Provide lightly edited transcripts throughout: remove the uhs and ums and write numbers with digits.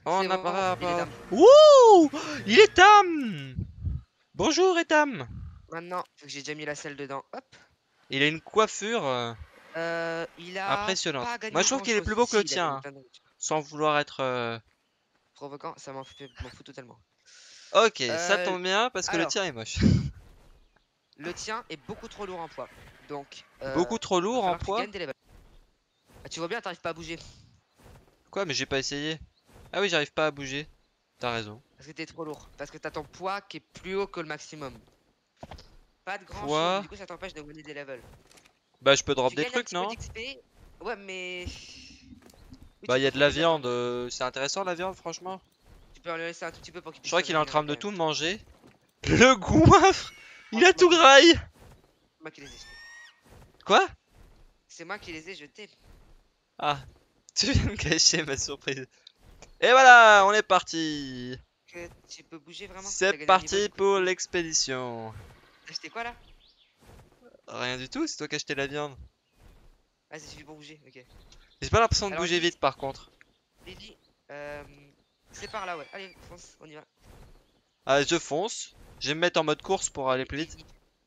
On C'est n'a bon, pas... il est pas- dame. Wouh! Il est Tam! Bonjour Etam! Maintenant, vu que j'ai déjà mis la selle dedans, hop. Il a une coiffure Il a impressionnante. pas Moi gagné je trouve grand qu'il est chose. plus beau que le Si, il a tien, gagné hein, plein de nourriture. sans vouloir être... Provoquant, ça m'en fout totalement. Ok, ça Euh, tombe bien parce que le tien alors, est moche. le tien est beaucoup trop lourd en poids. Donc, Beaucoup trop va lourd en falloir que tu poids? gagnes des levels. Ah, tu vois bien, t'arrives pas à bouger. Quoi, mais j'ai pas essayé. Ah oui, j'arrive pas à bouger. T'as raison. Parce que t'es trop lourd. Parce que t'as ton poids qui est plus haut que le maximum. Pas de grand chose, mais Poids... du coup, ça t'empêche de gagner des levels. Bah je peux drop Tu des gagnes un trucs, petit peu non? d'XP. Ouais, mais. Oui, Bah tu il y peux a de faire la des œufs, hein. viande, c'est intéressant la viande franchement. Tu peux en laisser un tout petit peu pour qu'il Je puisse crois se qu'il est en train régénérer de quand même. tout manger. Le goinfre! Oh, Il a c'est moi tout qui les ai. graille! C'est moi qui les ai jetés. Quoi? C'est moi qui les ai jetés. Ah, tu viens de cacher ma surprise. Et voilà, Ok. on est parti. Que tu peux bouger vraiment? C'est T'as gagné un niveau parti du coup. pour l'expédition. T'as acheté quoi là? Rien du tout, c'est toi qui as acheté la viande. Ah, c'est suffit pour bouger, ok. J'ai pas l'impression de Alors bouger vite par contre. Lily, euh, c'est par là, ouais. Allez, fonce, on y va. Ah, je fonce. Je vais me mettre en mode course pour aller plus vite. Lily.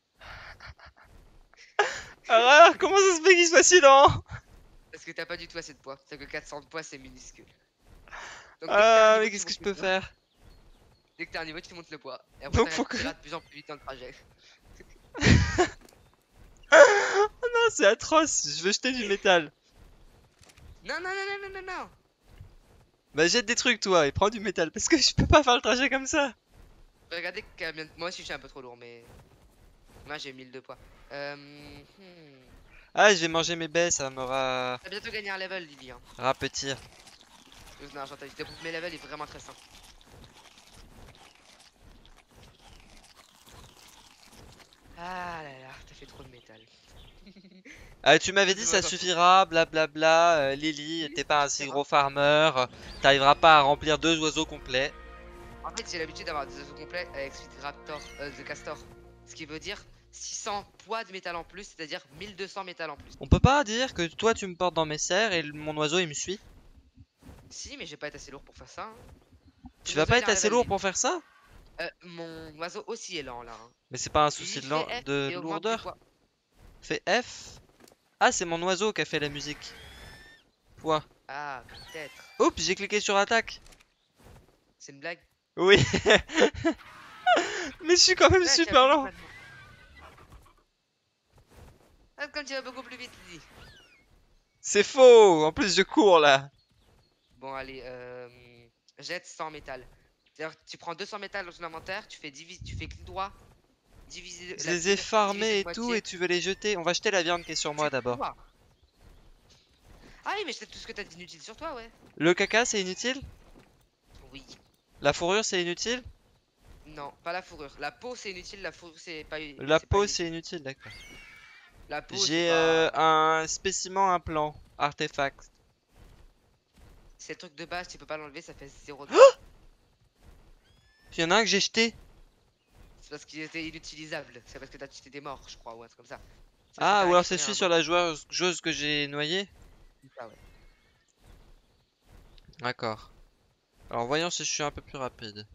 Alors, comment ça se fait qu'il soit si lent? Parce que t'as pas du tout assez de poids. T'as que 400 de poids, c'est minuscule. Donc dès que t'as un Ah, niveau, mais tu qu'est-ce que je montes le peux poids. faire? Dès que t'as un niveau, tu montes le poids. Et après, Donc faut que... t'iras de plus en plus vite dans le trajet. Non, c'est atroce, je veux jeter du métal. Non, non, non, non, non, non, non. Bah jette des trucs toi et prends du métal parce que je peux pas faire le trajet comme ça. Regardez, moi aussi, je suis un peu trop lourd, mais moi, j'ai 1000 de poids. Ah, je vais manger mes baies, ça me T'as bientôt gagné un level, Lily. Hein. rapetir. Non, j'entends. Mes levels est vraiment très simple. Ah là là, t'as fait trop de métal. Ah, tu m'avais dit Laisse-moi ça t'en foutre. suffira, blablabla, Lily, t'es pas un si Hein. gros farmer, t'arriveras pas à remplir 2 oiseaux complets. En fait, j'ai l'habitude d'avoir des oiseaux complets avec Sweet Raptor, The Castor. Ce qui veut dire 600 poids de métal en plus, c'est-à-dire 1200 métal en plus. On peut pas dire que toi tu me portes dans mes serres et mon oiseau il me suit? Si, mais j'ai pas été assez lourd pour faire ça. Hein. Tu Ton vas oiseau, pas il être a un assez level lourd 8. pour faire ça? Mon oiseau aussi est lent là. Hein. Mais c'est pas un souci Lily de, fait F de et augmente tes lourdeur. poids. Fais F. Ah, c'est mon oiseau qui a fait la musique. Poids. Ah, peut-être. Oups, j'ai cliqué sur attaque. C'est une blague. Oui, mais je suis quand même Ouais, tu vas super plus vite lent. maintenant. Ah, comme tu vas beaucoup plus vite, Lily. C'est faux. En plus je cours là. Bon, allez, jette 100 métal. C'est-à-dire, tu prends 200 métal dans ton inventaire, tu fais clic droit, diviser Je la les ai pile, diviser farmés de et tout et moitié. tu veux les jeter. On va jeter la viande qui est sur Tu moi d'abord. vois. Ah oui, mais c'est tout ce que t'as d'inutile sur toi, ouais. Le caca c'est inutile? Oui. La fourrure c'est inutile? Non, pas la fourrure. La peau, c'est inutile, la fourrure, La c'est pas peau c'est inutile. inutile, d'accord. La peau, c'est J'ai pas. un spécimen implant, artefact. C'est le truc de base, tu peux pas l'enlever, ça fait 0 de points. Il y en a un que j'ai jeté. C'est parce qu'il était inutilisable. C'est parce que t'étais mort, je crois, ou un truc comme ça. C'est parce que Ah, t'as ou alors c'est récupéré celui un sur mort. la joueuse que j'ai noyé. Ah ouais. D'accord. Alors voyons si je suis un peu plus rapide.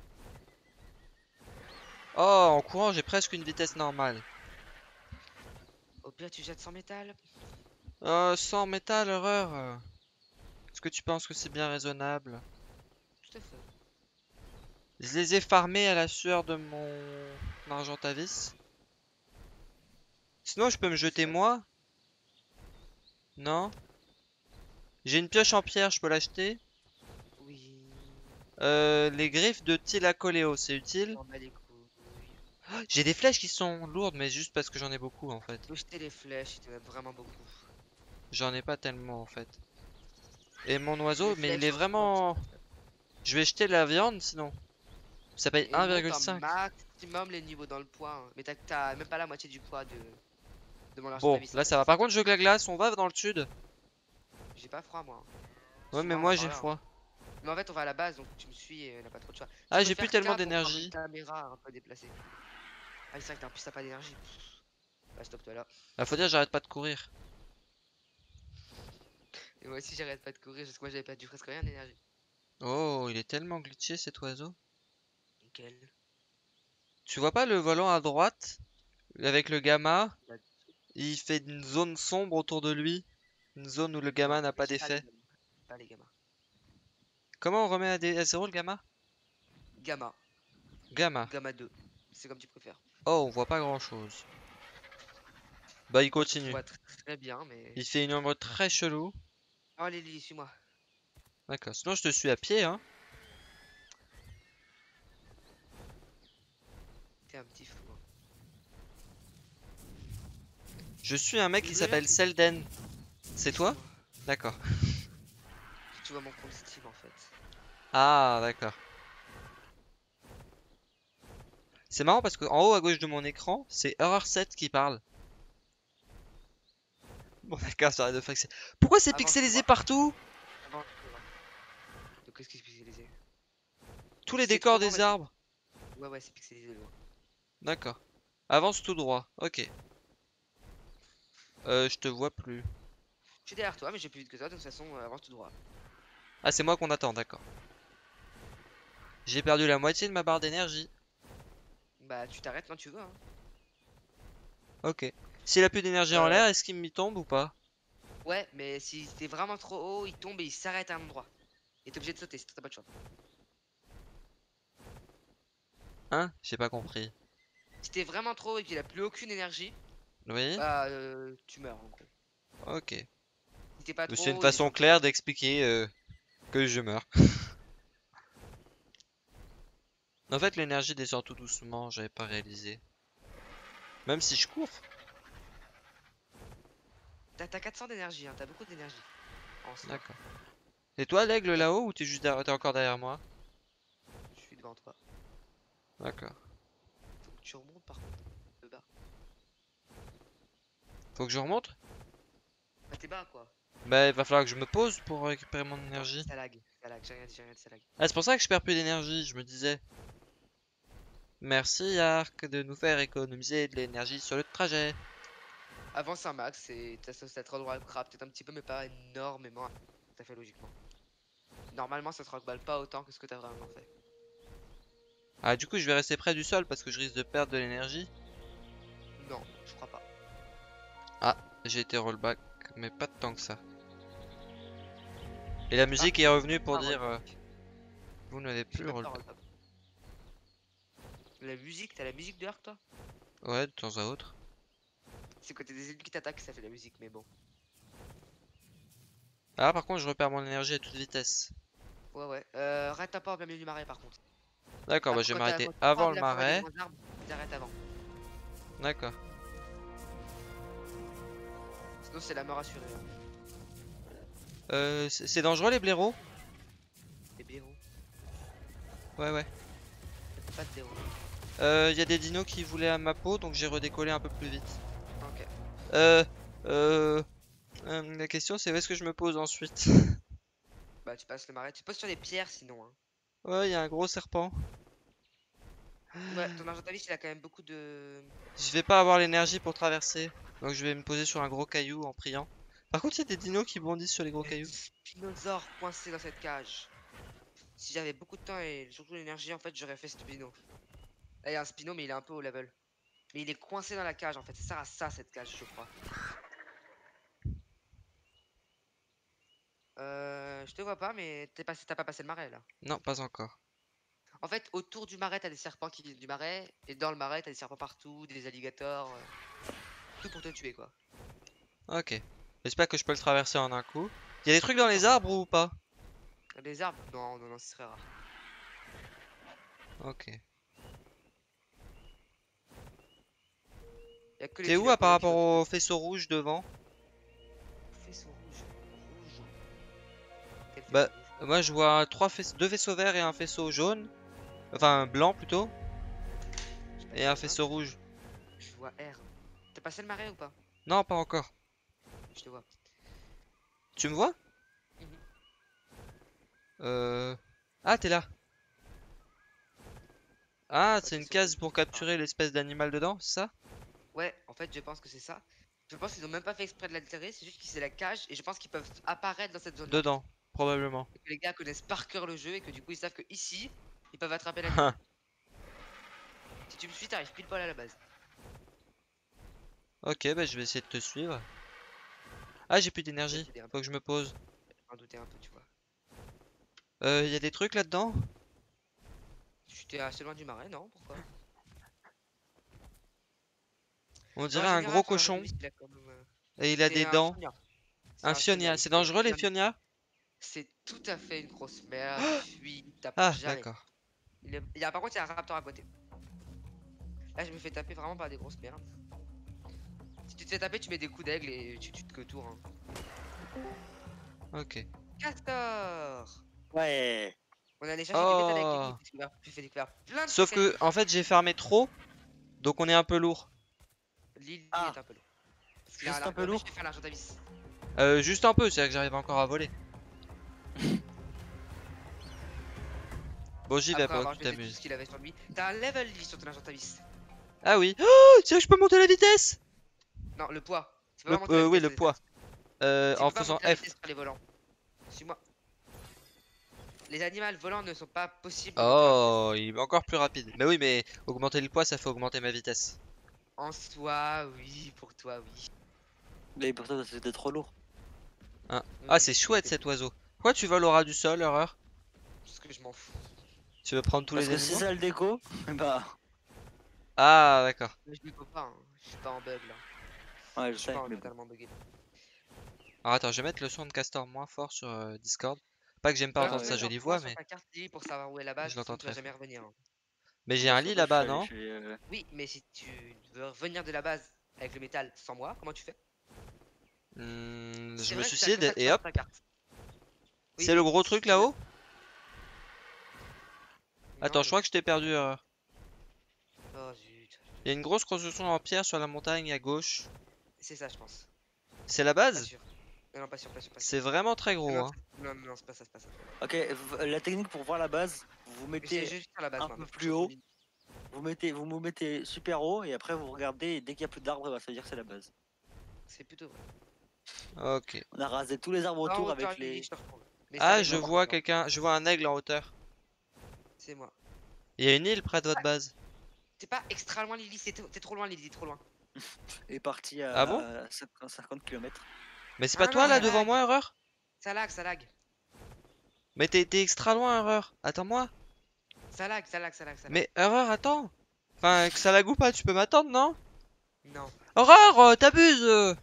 Oh, en courant j'ai presque une vitesse normale. Au pire, tu jettes 100 métal. Sans métal, horreur. Est-ce que tu penses que c'est bien raisonnable? Tout à fait. Je les ai farmés à la sueur de mon Argentavis. Sinon, je peux me jeter Ça, moi? Non? J'ai une pioche en pierre, je peux l'acheter? oui. Les griffes de Thylacoleo, c'est utile? M'en bats les couilles. J'ai des flèches qui sont lourdes, mais juste parce que j'en ai beaucoup en fait. Faut jeter les flèches, il te donne vraiment beaucoup. J'en ai pas tellement en fait. Et mon Les oiseau, mais il flèches, est franchement, c'est vraiment... pas ça. Je vais jeter la viande sinon. Ça paye Et monte un 1,5. maximum les niveaux dans le poids. Hein. Mais t'as même pas la moitié du poids de mon argent Bon, tavis en là fait. ça va. C'est Par ça. contre, je veux que la glace, on va dans le sud. J'ai pas froid moi. Hein. Ouais, mais Suis-moi, on moi va par j'ai là. Hein. froid. Mais en fait, on va à la base, donc tu me suis et on n'a pas trop de choix. Tu Ah, peux j'ai plus faire tellement K pour prendre une d'énergie. caméra un peu déplacée. Ah, c'est vrai que en plus t'as pas d'énergie. Bah, stop-toi là. Bah, faut dire, j'arrête pas de courir. Et moi aussi, j'arrête pas de courir, parce que moi j'avais perdu presque rien d'énergie. Oh, il est tellement glitché cet oiseau. Nickel. Tu vois pas le volant à droite avec le gamma? Bah, Il fait une zone sombre autour de lui. Une zone où le gamma non, n'a pas j'ai pas les d'effet. gamins. Pas les gamins. Comment on remet à 0 le gamma? Gamma. Gamma. Gamma 2. C'est comme tu préfères. Oh, on voit pas grand chose. Bah, il Moi, je continue. vois très bien, mais. Il fait une ombre très chelou. Oh, allez, Lily, suis-moi. D'accord. Sinon, je te suis à pied, hein. T'es un petit fou, hein. Je suis un mec qui Déjà, s'appelle tu. Selden. C'est toi? Suis-moi. D'accord. Tu vois mon compte Steam en fait. Ah, d'accord. C'est marrant parce qu'en haut à gauche de mon écran, c'est Horror 7 qui parle. Bon, d'accord, j'arrête de faxer. Pourquoi c'est Avance tout pixelisé droit. partout? Avance tout droit. Donc, qu'est-ce qui est spécialisé? Tous les Si c'est décors trop loin, des vas-y. arbres. Ouais, ouais, c'est pixelisé loin. D'accord. Avance tout droit. Ok. Je te vois plus. Je suis derrière toi, mais j'ai plus vite que toi, de toute façon, avance tout droit. Ah, c'est moi qu'on attend, d'accord. J'ai perdu la moitié de ma barre d'énergie. Bah, tu t'arrêtes quand tu veux, hein. Ok. S'il a plus d'énergie en Euh, l'air, est-ce qu'il m'y tombe ou pas? ouais, mais si t'es vraiment trop haut, il tombe et il s'arrête à un endroit. Et t'es obligé de sauter, t'as pas de choix. Hein? J'ai pas compris. Si t'es vraiment trop haut et qu'il a plus aucune énergie, Oui? bah, tu meurs en gros. Ok. Si t'es pas C'est une trop haut, il façon descend plus claire vite. d'expliquer que je meurs. En fait, l'énergie descend tout doucement, j'avais pas réalisé. Même si je cours. T'as 400 d'énergie, hein, t'as beaucoup d'énergie. En soi. D'accord. Et toi, l'aigle T'as- là-haut ou t'es juste t'es encore derrière moi? Je suis devant toi. D'accord. Faut que tu remontes par contre. Le bas. Faut que je remonte? Bah, t'es bas quoi. Bah, il va falloir que je me pose pour récupérer mon Non, énergie. ça lag, j'ai rien dit, ça lag. Ah, c'est pour ça que je perds plus d'énergie, je me disais. Merci Arc de nous faire économiser de l'énergie sur le trajet. Avance un max et ça te rendra peut-être un petit peu, mais pas énormément. Ça fait logiquement. Normalement, ça te remballe pas autant que ce que t'as vraiment fait. Ah, du coup, je vais rester près du sol parce que je risque de perdre de l'énergie. Non, je crois pas. Ah, j'ai été rollback, mais pas tant que ça. Et la Ah, musique est revenue pour pas dire rollback. vous n'avez Je suis plus le même pas rollback. rollback. La musique, t'as la musique de Arc toi? Ouais, de temps à autre. C'est quand t'as des ennemis qui t'attaquent que ça fait la musique, mais bon. Ah, par contre, je repère mon énergie à toute vitesse. Ouais, ouais. Arrête pas au plein milieu du marais par contre. D'accord, bah Après, je vais quand m'arrêter quand tu sors avant de le la forêt des marais. grands arbres, t'arrêtes avant. D'accord. Sinon, c'est la mort assurée, hein. C'est dangereux les blaireaux? Les blaireaux. Ouais, ouais. Pas de blaireaux. Y a des dinos qui voulaient à ma peau, donc j'ai redécollé un peu plus vite. Ok. Euh, euh, la question c'est où est-ce que je me pose ensuite? Bah, tu passes le marais. Tu te poses sur les pierres sinon, hein. Ouais, y a un gros serpent. Ouais, ton argentaliste, il a quand même beaucoup de. Je vais pas avoir l'énergie pour traverser, donc je vais me poser sur un gros caillou en priant. Par contre, il y a des dinos qui bondissent sur les gros Il y a cailloux. des spinosaures coincés dans cette cage. Si j'avais beaucoup de temps et surtout l'énergie, en fait, j'aurais fait ce spino. Là, il y a un spino, mais il est un peu au level. Mais il est coincé dans la cage, en fait. Ça sert à ça, cette cage, je crois. Je te vois pas, mais t'as pas passé le marais, là. Non, pas encore. En fait, autour du marais, t'as des serpents qui viennent du marais. Et dans le marais, t'as des serpents partout, des alligators. Tout pour te tuer, quoi. Ok. J'espère que je peux le traverser en un coup. Y a des trucs dans les Non. arbres ou pas? Des arbres? Non, non, non, ce serait rare. Ok. Y a que les T'es où dinos à par pour eux qui rapport peuvent te au tuer. faisceau rouge devant? Faisceau rouge. Rouge. Quel Bah, faisceau rouge? moi je vois deux faisceaux verts et un faisceau jaune. Enfin, blanc plutôt. Je sais pas Et s'il un y en a un, faisceau rouge. je vois R. T'as passé le marais ou pas? Non, pas encore. Je te vois. Tu me vois? Mhm. Euh... Ah, t'es là. Ah, Ouais, c'est t'es une sur le case pour côté. Ah. capturer l'espèce d'animal dedans, c'est ça? Ouais, en fait, je pense que c'est ça. Je pense qu'ils ont même pas fait exprès de l'altérer, c'est juste que c'est la cage et je pense qu'ils peuvent apparaître dans cette zone-là. Dedans. probablement. Et que les gars connaissent par cœur le jeu et que du coup ils savent que ici, ils peuvent attraper l'animal. Si tu me suis, t'arrives pile poil à la base. Ok, bah je vais essayer de te suivre. Ah, j'ai plus Je vais d'énergie. t'aider un peu, Faut que je me pose. j'en doutais un peu, tu vois. Y a des trucs là-dedans? Tu t'es assez loin du marais, non? Pourquoi? On En dirait un général, gros ton argent de cochon. vis, il a quand même, Et il a c'est des un dents. fionia. C'est Un un fionia, fionia. il C'est s'appelle dangereux les fionia. fionias? C'est tout à fait une grosse merde, fuis, t'approches Ah, jamais. d'accord. Par contre, il y a un raptor à côté. Là, je me fais taper vraiment par des grosses merdes. Si tu te fais taper, tu mets des coups d'aigle et tu tues que tour. Hein. Ok. Castor! Ouais. On allait chercher du métal avec lui, Oh. tu fais découvrir plein de Sauf trucs que, avec en lui. fait, j'ai farmé trop. Donc on est un peu lourd. Lily Ah, est un peu lourd. Parce qu'il a juste un arc. peu En fait, lourd. je vais faire l'argent d'avis. Juste un peu, c'est-à-dire que j'arrive encore à voler. Bon, j'y vais Après pas, avoir tu jeté tout ce t'amuses. qu'il avait sur lui. T'as un level Lily sur ton argent d'avis. Ah oui. Oh, c'est que je peux monter la vitesse? Non, le poids. Tu peux pas monter la Oui, vitesse le aux étages. poids. Tu En peux pas faisant monter la F. vitesse sur les volants. Suis-moi. Les animaux volants ne sont pas possibles de monter leur vitesse. Oh, il est encore plus rapide. Mais oui, mais augmenter le poids, ça fait augmenter ma vitesse. En soi, oui, pour toi, oui. Mais pour toi, c'était trop lourd. Hein. Ah, Oui, c'est je chouette sais, cet oiseau. Pourquoi tu voles au ras du sol, Horreur? parce que je m'en fous. Tu veux prendre tous Parce les que si animaux? ça le déco, bah. Ah, d'accord. Mais je déco pas, hein. Je suis pas en bug là. Ouais, Je je suis sais, pas mais bon. totalement bugué. Alors attends, je vais mettre le son de Castor moins fort sur Discord. Pas que j'aime pas Ou alors entendre Ah tu mets sa ouais. genre jolie point voix, sur mais ta carte Lily pour savoir où est la base, je l'entends sinon tu vas très jamais fort. revenir. Hein. Mais Ah j'ai bah un ça lit va, je suis là-bas, allé non? chez. Oui, mais si tu veux revenir de la base avec le métal sans moi, comment tu fais? Je C'est me vrai que t'as que ça suicide que et sur hop. ta carte. Oui, C'est le mais gros si truc tu veux. là-haut? Non, Attends, je crois que je t'ai perdu, Horreur. Oh zut. Il y a une grosse construction en pierre sur la montagne à gauche. C'est ça, je pense. C'est la Pas base? sûr. Non, non, pas sûr, pas sûr, pas sûr. C'est vraiment très Non, gros, non, hein. non, non, c'est pas ça, c'est pas ça. Ok, la technique pour voir la base, vous Mais c'est mettez juste sur la base, un moi, peu mais faut que je plus haut, retrouve vous me mettez super haut et après vous regardez et dès qu'il n'y a plus d'arbres, bah, ça veut dire que c'est la base. C'est plutôt vrai. Ok. On a rasé tous les arbres En autour hauteur, avec Lily, les. je te retrouve. Mais ça Ah, va être je mort. vois quelqu'un. Je vois un aigle en hauteur. C'est moi. Il y a une île près de votre base. T'es pas extra loin, Lily, t'es trop loin, Lily, t'es trop loin. est parti Ah bon? à 50 km. Mais c'est pas Ah non, toi là ça devant lag. moi, Horreur? Ça lag, ça lag. Mais t'es extra loin, Horreur. Attends-moi. Ça lag, ça lag, ça lag, ça lag. Mais Horreur, attends. Enfin, que ça lag ou pas, tu peux m'attendre, non? Non. Horreur, t'abuses!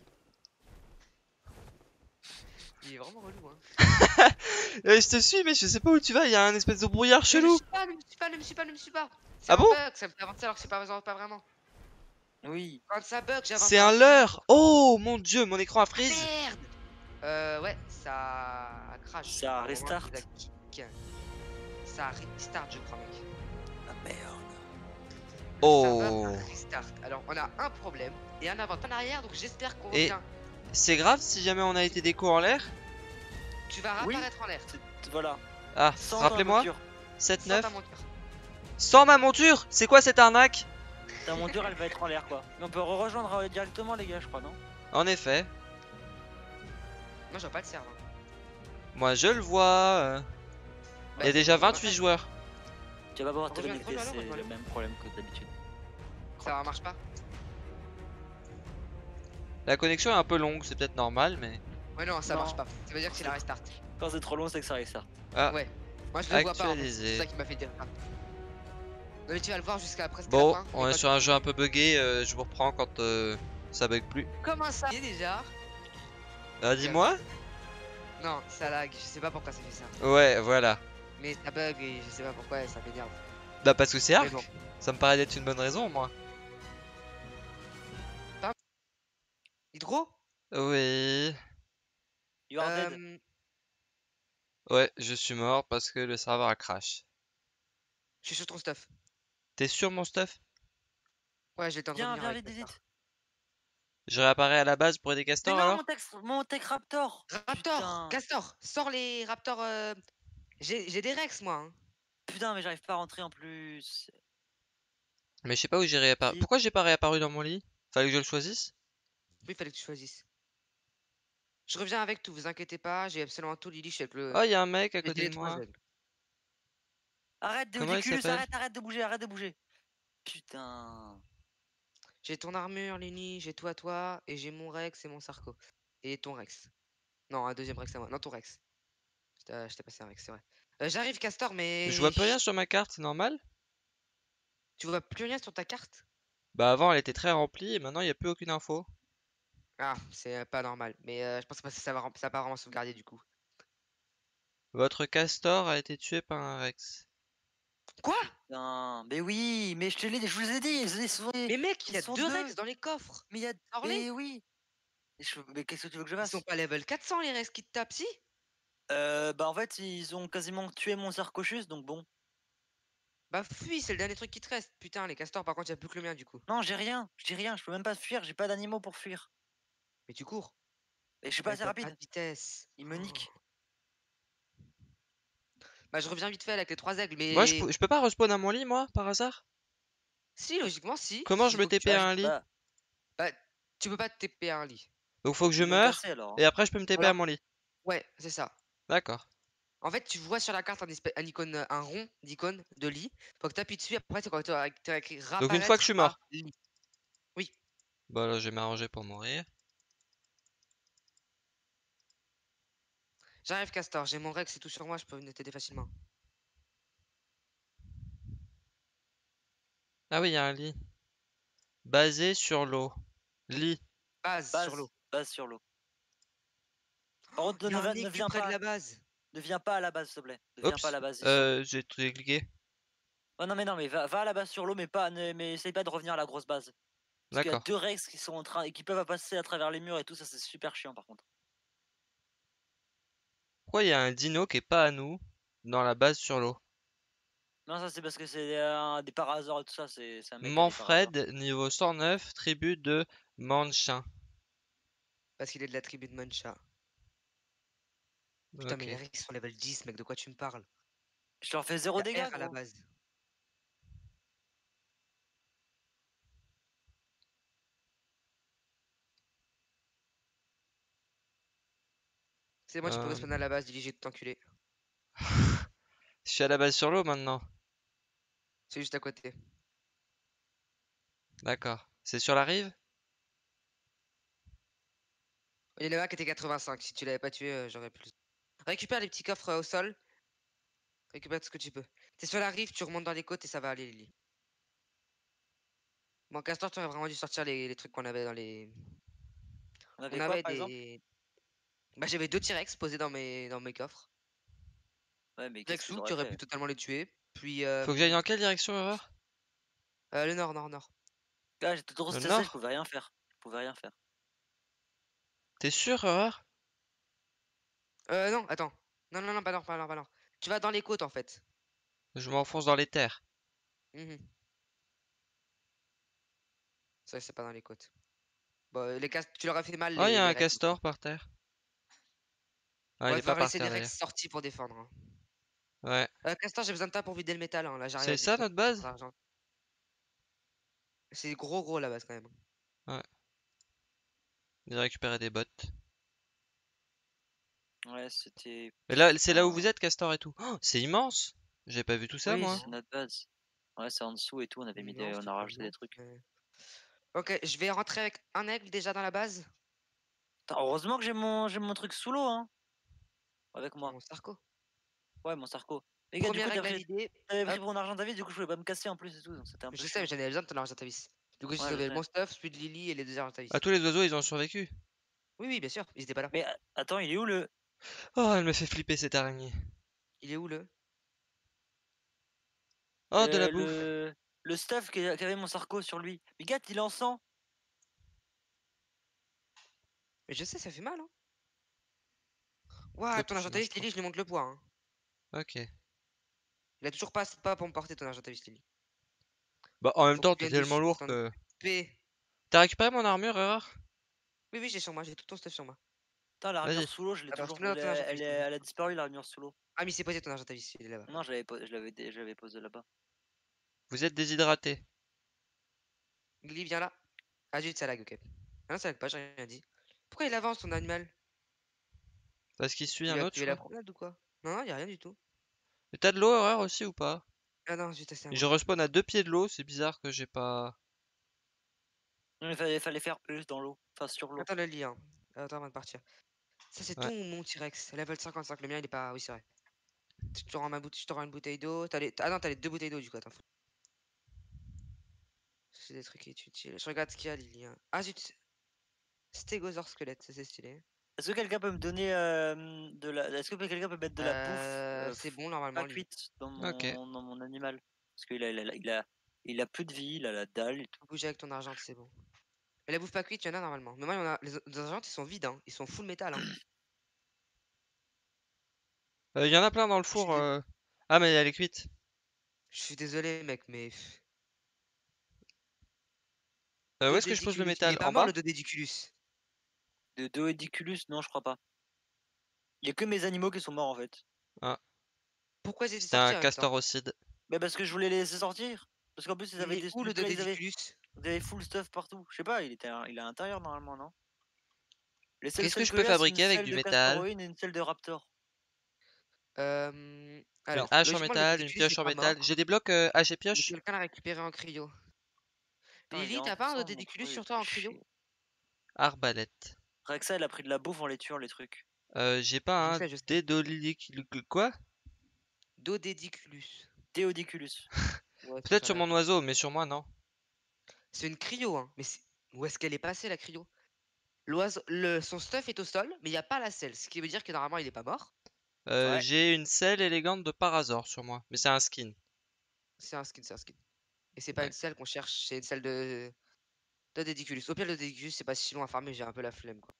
Il est vraiment relou, hein. Je te suis, mais je sais pas où tu vas. Il y a un espèce de brouillard Ne me chelou. suis pas, ne me suis pas, ne me suis pas, ne me suis pas. C'est Ah un bon? bug, ça me fait avancer alors que c'est pas vraiment. Oui. Quand ça bug, j'avance C'est à un fond. leurre. Oh mon dieu, mon écran a freeze. Merde. Ouais, ça crash. Ça Au moment où restart. tu la kick. Ça restart, je crois, mec. Ah merde. Le serveur Oh. a restart. Alors, on a un problème et un avant, pas en arrière, donc j'espère qu'on Et- revient. C'est grave si jamais on a été déco en l'air? Tu vas Oui. réapparaître en l'air. Voilà. Ah, Sans ta rappelez-moi. monture. 7, Sans 9. ta monture. Sans ma monture. C'est quoi cette arnaque? Ta monture, elle va être en l'air quoi. Mais on peut rejoindre directement les gars, je crois, non? En effet. Moi, je vois pas le serveur. Moi je le vois. Il y a déjà 28 joueurs. Tu vas pas pouvoir te Rejoins- connecter, rejoins-le, c'est rejoins-le. le même problème que d'habitude. Ça marche pas. La connexion est un peu longue, c'est peut-être normal, mais. Ouais, non, ça Non. marche pas. Ça veut dire que c'est la restart. Quand c'est trop long, c'est que ça restart. Ah, Ouais. Moi, je le vois pas. En fait. actualisé. C'est ça qui m'a fait dire ça. Non, mais tu vas le voir jusqu'à presque Bon, la fin. on et est quand sur un jeu un peu buggé. Je vous reprends quand ça bug plus. Comment ça y est déjà? Ah, dis-moi. Non, ça lag. Je sais pas pourquoi ça fait ça. Ouais, voilà. Mais ça bug et je sais pas pourquoi et ça m'énerve. Bah, parce que c'est Mais Arc. bon. Ça me paraît d'être une bonne raison, moi. Hydro? Oui. You are dead. Ouais, je suis mort parce que le serveur a crash. Je suis sur ton stuff. T'es sur mon stuff? Ouais, j'ai le temps de Viens, revenir viens, avec vite, Castor. vite. Je réapparais à la base pour aider Mais Castor non, alors? mon tech Raptor. Raptor! Putain. Castor! Sors les Raptors. J'ai des Rex, moi. Hein. Putain, mais j'arrive pas à rentrer en plus. Mais je sais pas où j'ai réapparu. Si. Pourquoi j'ai pas réapparu dans mon lit? Fallait que je le choisisse? Oui, il fallait que tu choisisses. Je reviens avec tout, vous inquiétez pas, j'ai absolument tout, Lily, je suis avec Oh, il y a un mec à j'ai côté les de 3 moi. aigles. Arrête, Comment il Déculus, s'appelle? arrête de bouger, arrête de bouger. Putain. J'ai ton armure, Lily, j'ai toi, toi, et j'ai mon Rex et mon Sarco. Et ton Rex. Non, un deuxième Rex à moi. Non, ton Rex. Je t'ai passé un Rex, c'est vrai. J'arrive, Castor, Je vois mais... plus rien sur ma carte, c'est normal? Tu vois plus rien sur ta carte? Bah avant elle était très remplie et maintenant il n'y a plus aucune info. Ah, c'est pas normal. Mais je pense que ça va pas vraiment sauvegarder du coup. Votre castor a été tué par un Rex. Quoi? Putain. Mais oui, mais je vous ai dit, Mais mec, il y ils a sont 2 deux. Rex dans les coffres. Mais il y a. Sors-les. Mais oui. Mais qu'est-ce que tu veux que je Ils sont fasse? pas level 400 les Rex qui te tapent, si? Bah en fait, ils ont quasiment tué mon Sarcochus, donc bon. Bah fuis, c'est le dernier truc qui te reste. Putain, les castors, par contre, il y a plus que le mien du coup. Non, j'ai rien, je peux même pas fuir, j'ai pas d'animaux pour fuir. Mais tu cours. Et je suis pas Mais assez t'as pas de rapide, vitesse. ils me niquent. Bah je reviens vite fait avec les 3 aigles, Moi mais... je peux pas respawn à mon lit moi par hasard? Si, logiquement, si. Comment je S'il me faut que tu... TP à un lit? Bah, Bah, tu peux pas te TP à un lit. Donc faut que je je vais me meure casser alors, hein. et après je peux me TP à Alors, mon lit. ouais, c'est ça. D'accord. En fait, tu vois sur la carte un icône, un rond d'icône de lit. Faut que tu appuies dessus. Après, c'est quand tu as écrit Donc une fois que je réapparaître suis à mort. lit. Oui, Bah là je vais m'arranger pour mourir. j'arrive, Castor. J'ai mon Rex, c'est tout sur moi. Je peux venir t'aider facilement. Ah oui il y a un lit. Basé sur l'eau. Lit. Base sur l'eau. Base sur l'eau. Par contre, Il y a un ne aigu viens près de pas, la base. ne viens pas à la base, s'il te plaît. Ne viens pas à Oups. la base, ils sont deux. J'ai cliqué. Oh non, mais va à la base sur l'eau, mais essaye pas de revenir à la grosse base. Parce qu'il y a D'accord. deux Rex qui sont en train et qui peuvent passer à travers les murs et tout, ça c'est super chiant par contre. Pourquoi il y a un dino qui est pas à nous dans la base sur l'eau? Non, ça c'est parce que c'est des parasors et tout ça, c'est un mec qui a des parasors. Manfred, niveau 109, tribu de Manchin. Parce qu'il est de la tribu de Mancha. Putain, mais les Ok. Rex sont level 10, mec. De quoi tu me parles? Je leur fais Il zéro y a dégâts, R à la gros. base. C'est bon, tu peux Euh, respawner à la base, diriger tout enculé. Je suis à la base sur l'eau maintenant. C'est juste à côté. D'accord. C'est sur la rive? Il y en a un qui était 85. Si tu l'avais pas tué, j'aurais plus. Récupère les petits coffres au sol. Récupère tout ce que tu peux. T'es sur la rive, tu remontes dans les côtes et ça va aller, Lily. Bon, Castor, tu aurais vraiment dû sortir les trucs qu'on avait dans les. On On avait quoi avait par exemple? des. Bah, j'avais 2 T-Rex posés dans mes coffres. Ouais, mais qu'est-ce que Rexou, j'aurais qui aurait pu fait? totalement les tuer. Puis, Faut que j'aille dans quelle direction, Erreur? le nord, nord, nord. Là, j'étais trop Le stressé, je nord? pouvais rien faire. Je pouvais rien faire. T'es sûr, Erreur? Non, attends. Non, non, non, pas nord, pas nord, pas nord. Tu vas dans les côtes, en fait. Je m'enfonce dans les terres. Mhm. Ça, c'est pas dans les côtes. Bon, tu leur as fait mal, Oh, il y a les un Rex aussi. castor par terre. Ah, Bon, il il est va pas falloir par laisser terre les Rex d'ailleurs. sortis pour défendre, hein. Ouais. Castor, j'ai besoin de toi pour vider le métal, hein. Là, j'arrive C'est avec des ça trucs notre pour base? l'argent. C'est gros, gros, la base, quand même. Ouais. J'ai récupéré des bottes. Ouais, c'était. Et là, c'est là où vous Putain. êtes, castor et tout. Oh, c'est immense! J'ai pas vu tout ça, Oui, moi. c'est notre base. Ouais, c'est en dessous et tout, on avait mis Non, on c'était a pas rajouté des immense, trucs. mais... Ok, je vais rentrer avec un aigle déjà dans la base. Putain, heureusement que j'ai mon truc sous l'eau, hein, avec moi. Mon Sarco. Ouais, mon Sarco. Les gars, du Première coup, règle à vider. t'avais pris Hop. mon argent David, du coup, je voulais pas me casser en plus et tout, donc c'était un peu Je sais, mais chiant. j'en avais besoin de ton argent Tavis. Du coup, j'ai Ouais, je sauvé sais. mon stuff, celui de Lily et les 2 argent Ah, Tavis. tous les oiseaux, ils ont survécu. Oui, oui, bien sûr, ils étaient pas là. Mais attends, il est où le. Oh, elle me fait flipper cette araignée. Il est où le? Oh, de la bouffe. Le stuff qu'avait mon Sarco sur lui. Mais gars, il est en sang. Mais je sais, ça fait mal, hein. Ouah, ton Oups, je argent marche Tavis, trop. Lily, je lui monte le poids, hein. Ok. Il a toujours pas pour me porter ton argent Tavis, Lily. Bah, en même Faut que temps, tu t'es viennes tellement dessus pour lourd t'en que... occuper. T'as récupéré mon armure, Erreur? Oui, oui, j'ai sur moi, j'ai tout ton stuff sur moi. Putain, l'armure Vas-y. sous l'eau, je l'ai Attends, je toujours. te donne ton argent Tavis, Lily. Elle a disparu, l'armure sous l'eau. Ah, mais c'est posé ton argent Tavis, il est là-bas. Non, je l'avais posé là-bas. Vous êtes déshydraté. Lily, viens là. Ah, juste ça lag, ok. Ah non, ça lag pas, j'ai rien dit. Pourquoi il avance ton animal? Parce qu'il suit Tu un veux autre, je activer la crois. promenade ou quoi? Non, y a rien du tout. Mais t'as de l'eau horreur aussi ou pas? Ah non, j'ai testé à Et je moi. respawn à 2 pieds de l'eau, c'est bizarre que j'ai pas. Non, il fallait faire plus dans l'eau, enfin sur l'eau. Attends le lit, hein. Attends avant de partir. Ça, c'est Ouais. tout mon T-Rex. Level 55. Le mien, il est pas. Oui, c'est vrai. Je te rends une bouteille d'eau. Ah non, t'as les deux bouteilles d'eau du coup. Attends. C'est des trucs utiles. Je regarde ce qu'il y a, Lily, hein. Ah, zut. Stégosaure squelette, ça c'est stylé. Est-ce que quelqu'un peut me donner de la. Est-ce que quelqu'un peut mettre de la bouffe C'est bon normalement, pas Lily. cuite dans Ok. mon animal? Parce qu'il a plus de vie, il a la dalle et tout. Faut bouger avec ton argent, c'est bon. Mais la bouffe pas cuite, il y en a normalement. Mais moi, les argentes, ils sont vides, hein. Ils sont full métal, hein. Y en a plein dans le Je suis four. dé- Ah, mais elle est cuite. je suis désolé, mec, mais. Où est-ce que je pose le Dodédiculus. Il métal? est pas En mort, bas? le Dodédiculus. De Doediculus, non, je crois pas. Il y a que mes animaux qui sont morts en fait. Ah, Pourquoi j'ai c'était sorti un en même temps? castorocide. Mais parce que je voulais les laisser sortir. Parce qu'en plus, ils Il avaient est des où le là, Dodédiculus? ils avaient full stuff partout. Je sais pas, il est à l'intérieur normalement, non? Les seules Qu'est-ce que selles je que peux j'ai, c'est une fabriquer avec selle du de métal? castoroïde et une selle de raptor. Une Alors, hache en logiquement, le métal, une Dodédiculus il est pioche en pas métal. J'ai mort, des blocs hache et mais pioche. quelqu'un l'a récupéré en cryo. Putain, il est Lily, t'as pas un enfant, mon Dodédiculus sur truc, toi fais en cryo? chier. Arbalète. Rexa, il a pris de la bouffe en les tuant, les trucs. J'ai pas un Je sais. dédolique. Quoi? Dodédiculus. Déodiculus. Ouais, c'est Peut-être ça sur là. mon oiseau, mais sur moi, non. C'est une cryo, hein. Mais où est-ce qu'elle est passée la cryo? Son stuff est au sol, mais il n'y a pas la selle, ce qui veut dire que normalement il est pas mort. Ouais. J'ai une selle élégante de Parazor sur moi, mais c'est un skin. C'est un skin. Et c'est pas Ouais. une selle qu'on cherche, c'est une selle de Dédiculus. Au pire, le Dédiculus, c'est pas si long à farmer, j'ai un peu la flemme quoi.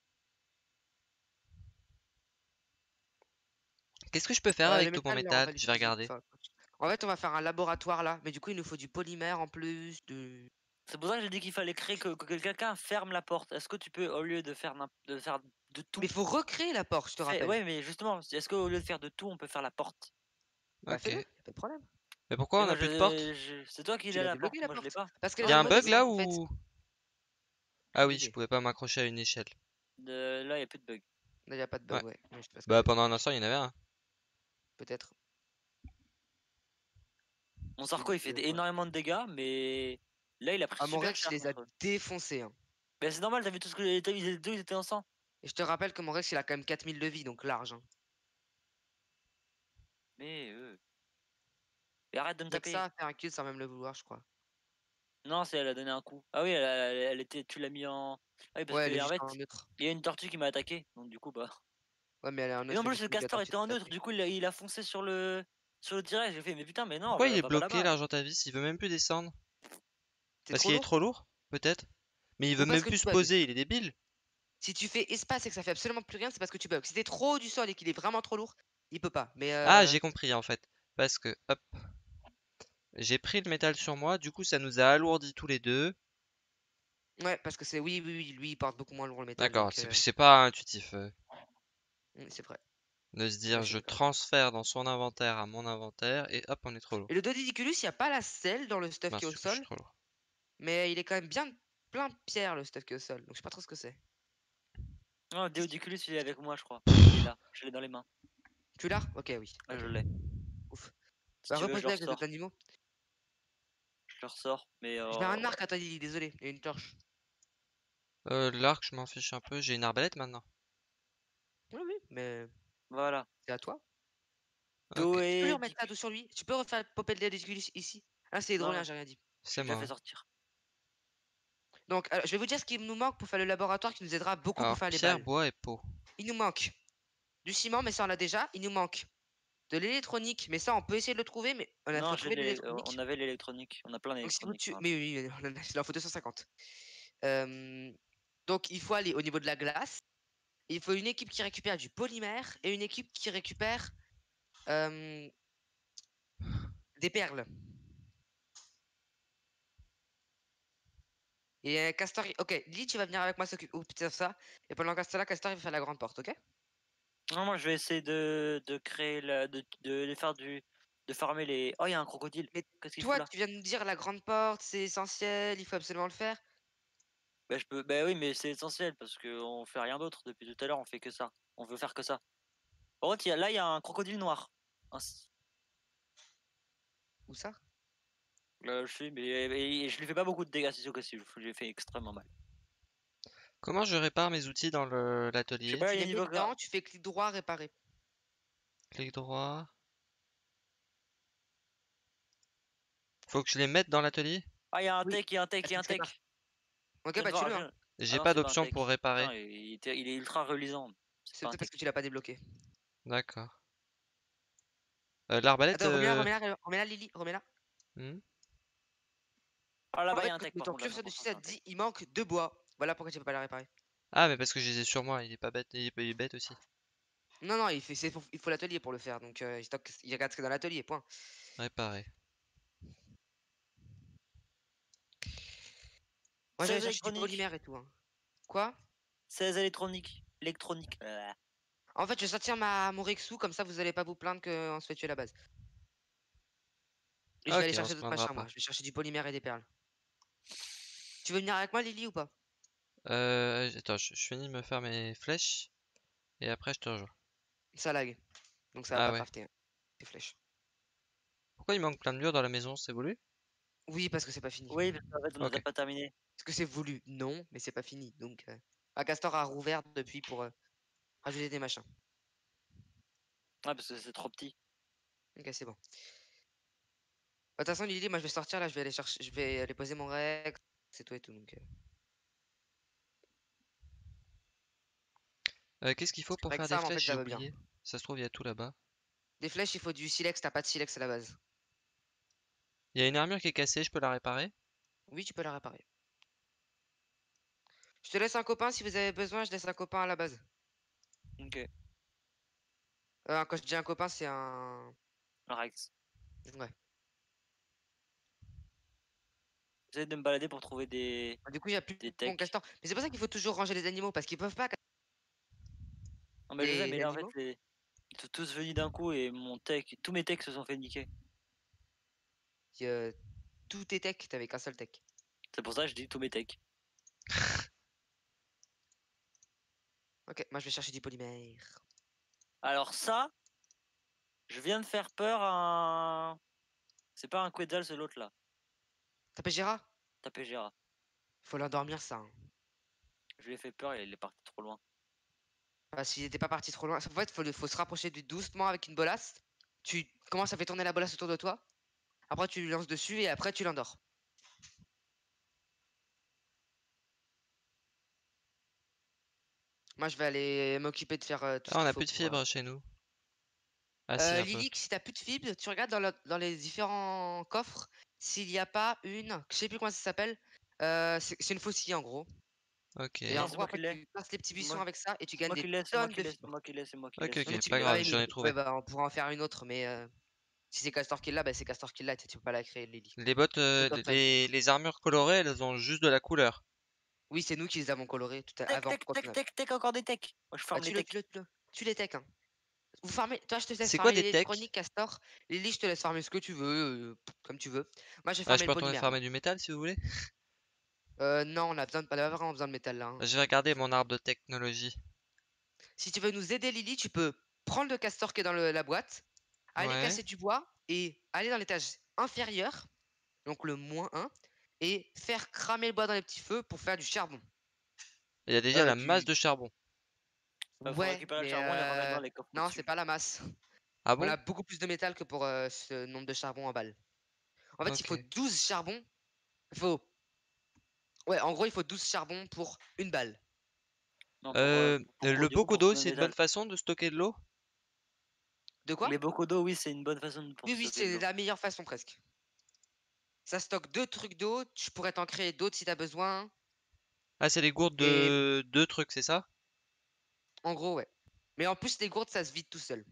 Qu'est-ce que je peux faire avec Le tout mon métal, là, on métal? va Je vais l'utiliser. regarder. En fait, on va faire un laboratoire là, mais du coup, il nous faut du polymère en plus, de. C'est pour ça que j'ai dit qu'il fallait créer que quelqu'un ferme la porte. Est-ce que tu peux, au lieu de faire de Mais tout, faut recréer la porte, je te rappelle. ouais, mais justement, est-ce qu'au lieu de faire de tout, on peut faire la porte? Bah fais-le, Ok. y a pas de problème. Mais pourquoi Mais on moi, a plus de porte? c'est toi qui Tu l'as l'as la porte, débloqué la moi je l'ai porte. pas. Parce que Non, les Y a un j'ai animaux bug débloqué. là descendent en fait. ou... Ah Aucune oui, je idée. pouvais pas m'accrocher à une échelle. Là, il a plus de bug. Là, y a pas de Ouais. bug, ouais. Ouais, je sais pas ce que Bah t'as dit. pendant un instant, il y en avait un. Peut-être. Mon C'était Sarko, il du fait bug, ouais. énormément de dégâts, mais là, il a pris Ah, mon super Rex, il cher les a contre eux. défoncés, hein. Mais c'est normal, t'as vu tout ce que t'as vu, les deux, ils étaient en sang. Et je te rappelle que mon Rex, il a quand même 4000 de vie, donc large, hein. Mais et arrête de me Y'a que ça taper. à faire un kill sans même le vouloir, je crois. Non, c'est elle a donné un coup. Ah oui, elle était, tu l'as mis en. Ah oui, parce Ouais, elle est que en juste fait, en neutre. il y a une tortue qui m'a attaqué, donc du coup, bah. Ouais, mais elle est en Et en neutre, et du plus, le coup, vu que la castor tortue était en t'a neutre, tapé. du coup, il a foncé sur le direct. J'ai fait, mais putain, mais non, Pourquoi il est va pas bloqué là-bas. l'Argentavis? Il veut même plus descendre. C'est Parce trop qu'il est lourd? trop lourd? Peut-être. Mais il veut Ou parce même que plus tu se bugs? poser, il est débile. Si tu fais espace et que ça fait absolument plus rien, c'est parce que tu bugs. Si t'es trop haut du sol et qu'il est vraiment trop lourd, il peut pas. Mais Ah, j'ai compris en fait. Parce que, hop, j'ai pris le métal sur moi, du coup ça nous a alourdi tous les deux. ouais, parce que c'est. Oui, oui, oui, lui, il porte beaucoup moins lourd le métal, D'accord, donc. c'est pas intuitif C'est vrai. de se Ouais, dire c'est je vrai. transfère dans son inventaire à mon inventaire et hop, on est trop lourd. Et le Dodidiculus, il n'y a pas la selle dans le stuff qui est Mince, au du coup je suis sol, trop lourd. mais il est quand même bien plein de pierres le stuff qui est au sol, donc je sais pas trop ce que c'est. Non, Qu'est-ce qu'il Déodiculus, il est avec moi, je crois. faut? Il est là, je l'ai dans les mains. Tu l'as? Ok, oui. Ouais, Ok, je l'ai. ouf. Si Bah tu veux, je repose-le le avec les autres ressors. animaux. Je le ressors, mais J'ai un ouais. arc à toi, Lily, désolé, et une torche. L'arc, je m'en fiche un peu, j'ai une arbalète maintenant. Oui, oui, mais Voilà. c'est à toi. Ok, Tu peux lui remettre ça Doediculus. tout sur lui? Tu peux refaire popper le Dodidiculus ici? Ah, c'est Non, hydrolien, non, j'ai rien dit. je l'ai c'est déjà moi. fait Ouais. sortir. Donc, je vais vous dire ce qui nous manque pour faire le laboratoire qui nous aidera beaucoup pour Alors, faire les pierre, balles. bois et peau. Il nous manque du ciment, mais ça on l'a déjà. Il nous manque de l'électronique, mais ça on peut essayer de le trouver, mais on a Non, faut trouver de on l'électronique. avait l'électronique. On a plein Donc si vous d'électronique, je tuez. me Mais rappelle. oui, il en faut 250. Donc il faut aller au niveau de la glace. Il faut une équipe qui récupère du polymère et une équipe qui récupère euh, des perles. Et Castor, ok, Lee, tu vas venir avec moi s'occuper de ça. Et pendant là, Castor, il va faire la grande porte, ok? Non, moi, je vais essayer de créer de faire de farmer les. Oh, il y a un crocodile. Mais Qu'est-ce qu'il fout toi, là? tu viens de nous dire la grande porte, c'est essentiel, il faut absolument le faire. Bah, je peux. Bah oui, mais c'est essentiel parce qu'on fait rien d'autre depuis tout à l'heure. On fait que ça. On veut faire que ça. Par contre, là, il y a un crocodile noir. Où ça? Je sais, mais et je lui fais pas beaucoup de dégâts, c'est sûr que si je lui fais extrêmement mal. Comment je répare mes outils dans Je sais l'atelier? pas, Tu il est les mets niveau dedans, tu fais clic droit, réparer. Clic droit. Faut que je les mette dans l'atelier? Ah, il y a un Oui. tech, il y a un tech, il y a un Je sais pas. tech. Ok, Je viens de bah voir, tue-le, hein. Ah J'ai non, pas c'est pas un d'option tech. pour Putain, réparer. il est ultra reluisant. C'est C'est pas un peut-être parce tech. que tu l'as pas débloqué. D'accord. L'arbalète, Attends, remets-la, Lily, remets-la. hmm. Ah, En là-bas, il y fait, a un quand tech, tu mets par ton contre, là, curseur 100%, dessus, c'est ça un te tech. dit il manque 2 bois. Voilà pourquoi tu peux pas la réparer. Ah, mais parce que je les ai sur moi, il est pas bête, il est bête aussi. Non, non, il faut l'atelier pour le faire. Donc, il regarde ce qu'il y a dans l'atelier, point. Réparer. Moi, 16 j'allais chercher du électroniques. polymère et tout, hein. Quoi? 16 électroniques. Électronique. En fait, je vais sortir mon Rexou, comme ça vous allez pas vous plaindre qu'on se fait tuer à la base. Et je vais Ok, aller on chercher se d'autres plaindra machins, moi. pas. Je vais chercher du polymère et des perles. Tu veux venir avec moi, Lily, ou pas? Attends, je finis de me faire mes flèches et après je te rejoins. Ça lag. Donc ça va Ah pas ouais. crafter, hein, tes flèches. Pourquoi il manque plein de murs dans la maison, c'est voulu? Oui, parce que c'est pas fini. Oui, parce qu'en fait, on Ok. n'a pas terminé. Est-ce que c'est voulu? Non, mais c'est pas fini. Donc, Castor a rouvert depuis pour rajouter des machins. Ouais, parce que c'est trop petit. Ok, c'est bon. De toute façon, Lily, moi je vais sortir là, je vais aller chercher, je vais aller poser mon Rex, c'est tout et tout. Donc, Qu'est-ce qu'il faut pour avec faire des ça, en fait, flèches? J'ai ça va bien. oublié. Ça se trouve, il y a tout là-bas. Des flèches, il faut du silex, t'as pas de silex à la base. Il y a une armure qui est cassée, je peux la réparer? Oui, tu peux la réparer. Je te laisse un copain si vous avez besoin, je laisse un copain à la base. Ok. Quand je dis un copain, c'est un. Un Rex. Ouais. J'essaie de me balader pour trouver Du coup, il n'y a plus des mon techs. castor. Mais c'est pour ça qu'il faut toujours ranger les animaux parce qu'ils peuvent pas. Non, mais je sais, mais Les là, en fait, animaux, ils sont tous venus d'un coup et mon tech, tous mes techs se sont fait niquer. euh, tout est tech, t'avais qu'un seul tech. C'est pour ça que je dis tous mes techs. Ok, moi je vais chercher du polymère. Alors ça, je viens de faire peur à un... C'est pas un Quetzal, c'est l'autre là. T'as Gérard? Tapé Gérard. Faut l'endormir ça, hein. Je lui ai fait peur et il est parti trop loin. Parce qu'il était pas parti trop loin. En fait, faut se rapprocher doucement avec une bolasse. Tu commences à faire tourner la bolasse autour de toi. Après, tu lui lances dessus et après, tu l'endors. Moi, je vais aller m'occuper de faire tout ce Ah, on qu'il a faut plus de pour. fibres chez nous. Ah si, un peu. Lily, si t'as plus de fibres, tu regardes dans les différents coffres s'il n'y a pas une. Je sais plus comment ça s'appelle. C'est une faucille en gros. Ok. Et en C'est gros, moi après, qui l'ai. tu passes les petits C'est buissons moi, avec ça et tu c'est gagnes moi des qui l'ai, c'est moi tonnes qui de l'ai, c'est fibres. moi qui l'ai, c'est moi qui l'ai, Ok, c'est Non, mais moi ok, tu qui pas l'ai. grave, oui, j'en ai ouais, trouvé. bah, on pourra en faire une autre, mais si c'est Castor qui l'a, bah, c'est Castor qui l'a, tu peux pas la créer, Lily. Les bottes, Sauf dans Time. les armures colorées, elles ont juste de la couleur. Oui, c'est nous qui les avons colorés Tech, avant tech, tech, Protonov. tech, tech, encore des techs. Moi, je Bah, farme les techs. tu les tech, hein. Vous farmez, toi, je te laisse C'est quoi farmer des techs? l'électronique, Castor. Lily, je te laisse farmer ce que tu veux, comme tu veux. Moi, je vais Ah, je farmer le peux retourner polymère, là. farmer du métal si vous voulez? Non, on a besoin pas vraiment besoin de métal, là, hein. Je vais regarder mon arbre de technologie. Si tu veux nous aider, Lily, tu peux prendre le Castor qui est dans la boîte, aller Ouais. casser du bois et aller dans l'étage inférieur, donc le -1, et faire cramer le bois dans les petits feux pour faire du charbon. Il y a déjà la masse Du de charbon. Faut Ouais, récupérer le mais charbon et le remettre dans les coffres non, c'est au-dessus. pas la masse. Ah On bon? a beaucoup plus de métal que pour ce nombre de charbon en balle. En fait, il faut Ok. 12 charbons. Il faut. Ouais, en gros, il faut 12 charbons pour une balle. Non, Le du coup, pour bokodo, combien de c'est une bonne métal? façon de stocker de l'eau? De quoi? Les bocaux d'eau, oui, c'est une bonne façon pour Oui, oui, stocker de c'est l'eau. la meilleure façon presque. Ça stocke 2 trucs d'eau. Tu pourrais t'en créer d'autres si t'as besoin. Ah, c'est les gourdes Et de deux trucs, c'est ça? en gros, ouais. Mais en plus, les gourdes, ça se vide tout seul.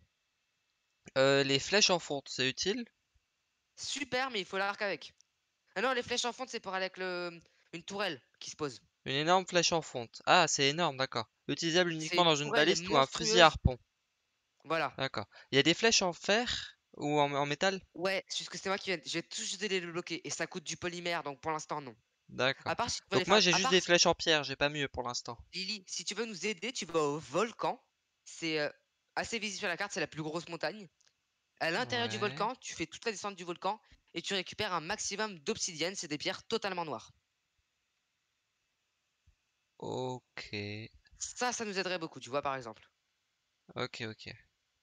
Les flèches en fonte, c'est utile? Super, mais il faut l'arc avec. Ah non, les flèches en fonte, c'est pour aller avec une tourelle qui se pose. Une énorme flèche en fonte. Ah, c'est énorme, d'accord. Utilisable C'est uniquement une dans une tourelle baliste ou un fusil à monstrueuse. harpon. Voilà. D'accord. Il y a des flèches en fer ou en métal? Ouais, c'est juste que c'est moi qui viens. Je vais tout juste les bloquer. Et ça coûte du polymère, donc pour l'instant, non. À D'accord. part si tu veux les Donc moi faire. j'ai À juste part des flèches en pierre, j'ai pas mieux pour l'instant. Lily, si tu veux nous aider, tu vas au volcan. C'est assez visible sur la carte, c'est la plus grosse montagne. À l'intérieur du Ouais. volcan, tu fais toute la descente du volcan et tu récupères un maximum d'obsidienne, c'est des pierres totalement noires. Ok. Ça nous aiderait beaucoup, tu vois, par exemple. Ok.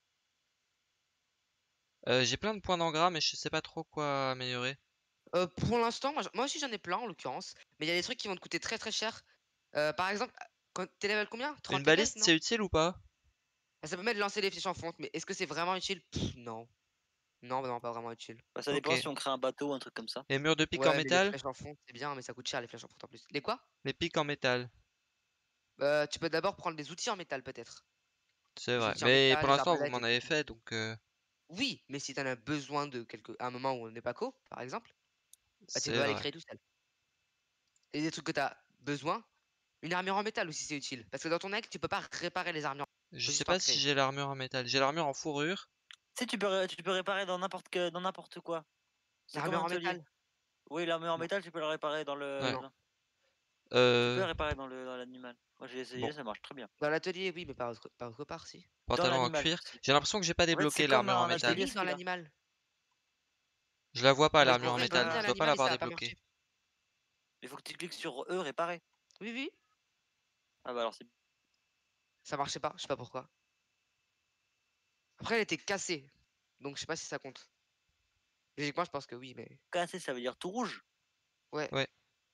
J'ai plein de points d'engras, mais je sais pas trop quoi améliorer. Pour l'instant, moi aussi j'en ai plein en l'occurrence, mais il y a des trucs qui vont te coûter très très cher. Par exemple, quand t'es level combien? Une 34, baliste, non? c'est utile ou pas? Ah, ça permet de lancer les flèches en fonte, mais est-ce que c'est vraiment utile? Pff, non. Non, non, pas vraiment utile. Bah, ça Ok. dépend si on crée un bateau ou un truc comme ça. Les murs de pique en Ouais, mais les métal? flèches en fonte, c'est bien, mais ça coûte cher les flèches en fonte en plus. Les quoi? Les pics en métal. Tu peux d'abord prendre des outils en métal peut-être. C'est Les vrai. outils en Mais métal, pour les l'instant, vous arbalètes, m'en les trucs avez comme ça. fait, donc Oui, mais si t'en as besoin de à un moment où on n'est pas co, par exemple, bah tu c'est peux aller vrai. créer tout seul. Et des trucs que t'as besoin, une armure en métal aussi c'est utile. Parce que dans ton deck, tu peux pas réparer les armures, Je faut sais juste en pas si créer. j'ai l'armure en métal. J'ai l'armure en fourrure. Tu sais, tu peux réparer dans n'importe quoi. C'est comme un L'armure en atelier. métal? Oui, l'armure en Non, métal, tu peux la réparer dans le. Ouais. non. Tu peux Euh, la réparer dans l'animal. Moi j'ai bon. essayé, ça marche très bien. Dans l'atelier, oui, mais pas autre part, si. Dans Pantalon en l'animal. cuir. Si. J'ai l'impression que j'ai pas En fait, c'est débloqué comme l'armure en un Je t'ai métal. atelier mis dans celui-là. l'animal. Je la vois pas, Moi, je l'armure pense en que je t'ai mis métal. dans Je dois pas l'animal et l'avoir ça a pas débloquée. marché. Il faut que tu cliques sur E, réparer. Oui, oui, Ah bah alors c'est ça marchait pas, je sais pas pourquoi. Après, elle était cassée, donc je sais pas si ça compte. Logiquement, je pense que oui, mais cassé, ça veut dire tout rouge. ouais. Ouais.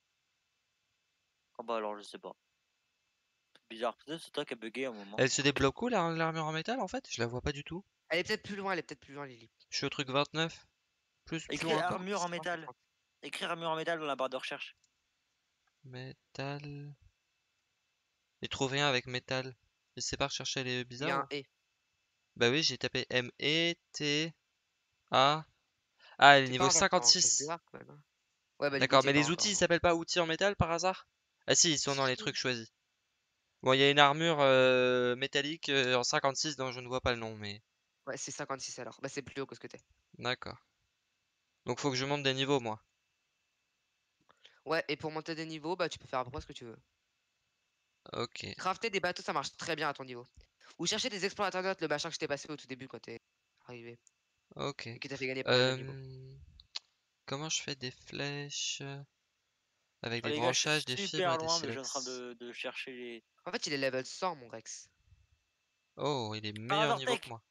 Ah bah alors je sais pas. C'est bizarre. Peut-être c'est toi qui a bugué à un moment. Elle se débloque où l'armure en métal en fait? Je la vois pas du tout. Elle est peut-être plus loin, elle est peut-être plus loin, Lily. Je suis au truc 29. Plus Écris loin encore. armure en Je pense que métal. Écrire armure en métal dans la barre de recherche. Métal. Il trouve rien avec métal. Je sais pas rechercher les il y a bizarres un ou... et. Bah oui, j'ai tapé M-E-T-A. Ah, elle est T'es niveau pas en classe de 56. arc, quand même, hein. Ouais, bah du coup, D'accord, t'y mais es pas les outils, encore, ils non. s'appellent pas outils en métal par hasard? Ah si, ils sont dans les Si. trucs choisis. Bon, il y a une armure métallique en 56 dont je ne vois pas le nom, mais... Ouais, c'est 56 alors. Bah c'est plus haut que ce que t'es. D'accord. Donc faut que je monte des niveaux, moi. Ouais, et pour monter des niveaux, bah tu peux faire à peu près ce que tu veux. Ok. Crafter des bateaux, ça marche très bien à ton niveau. Ou chercher des explorateurs notes, le machin que je t'ai passé au tout début quand t'es arrivé. Ok. Et qui t'a fait gagner pas mal de niveaux. Euh, Comment je fais des flèches avec Oh, des les gars, je suis branchages, des fibres super et des loin, mais je suis en train silex? de chercher les. En fait, il est level 100, mon Rex. Oh, il est meilleur Parador niveau Tech. que moi.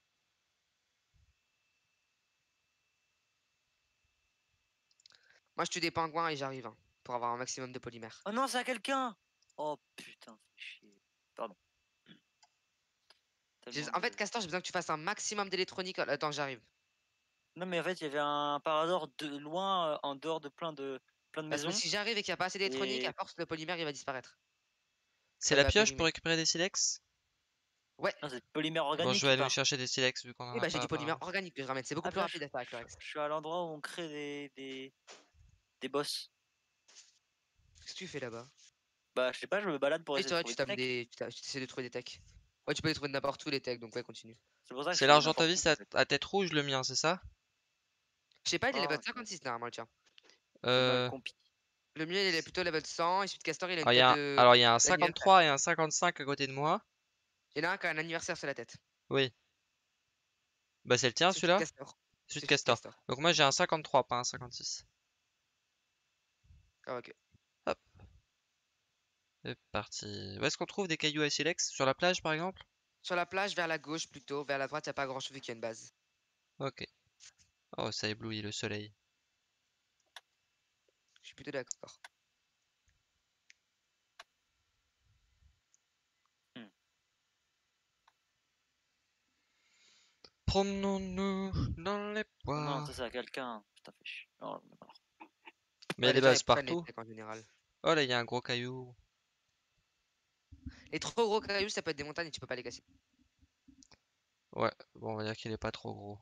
Moi, je tue des pingouins et j'arrive, hein, pour avoir un maximum de polymère. Oh non, c'est à quelqu'un. Oh putain, fais chier. Pardon. Tellement En fait, de. Castor, j'ai besoin que tu fasses un maximum d'électronique. Attends, j'arrive. Non mais en fait, il y avait un Parador de loin, en dehors de plein de Parce que maisons. si j'arrive et qu'il n'y a pas assez d'électronique, à Et force, le polymère, il va disparaître. C'est Enfin, il la va pioche pour périmer. récupérer des silex? Ouais. non, c'est le polymère Bon, je organique vais qui aller me part. chercher des silex vu qu'on en Oui, a bah j'ai pas du polymère apparemment. organique que je ramène. C'est beaucoup Hop plus là, rapide à faire avec le Rex. je suis à l'endroit où on crée des boss. Qu'est-ce que tu fais là-bas? Bah, je sais pas, je me balade pour Et essayer de toi, trouver tu des tapes techs. des. Tu essaies de trouver des techs. Ouais, tu peux les trouver de n'importe où, les techs, donc ouais, continue. C'est pour ça que je C'est fais l'argent n'importe où vis en fait. à tête rouge le mien, c'est ça? Je sais pas, il est level Oh, 56 normalement, le tien. j'ai mal Euh... compris. Le mien, il est plutôt level 100. Et celui de Castor, il a une Alors, tête de. Alors, il y a un D'anniversaire. 53 et un 55 à côté de moi. Il y en a un qui a un anniversaire sur la tête. Oui. Bah, c'est le tien C'est celui de celui-là? Castor. Celui de C'est celui de Castor. Castor. Donc moi j'ai un 53, pas un 56. Ah, ok. Hop, c'est parti. Où est-ce qu'on trouve des cailloux à silex? Sur la plage par exemple? Sur la plage, vers la gauche plutôt. Vers la droite, il n'y a pas grand chose vu qu'il y a une base. Ok. Oh, ça éblouit le soleil. Je suis plutôt d'accord. Hmm. Promenons-nous dans les Oh non, bois. ça c'est à quelqu'un. Putain, fais chier. Oh, non. Mais il y a Ouais, des les gens, ils bases prennent les partout. techs en général. Oh là, il y a un gros caillou. Les trop gros cailloux, ça peut être des montagnes et tu peux pas les casser. Ouais, bon, on va dire qu'il est pas trop gros.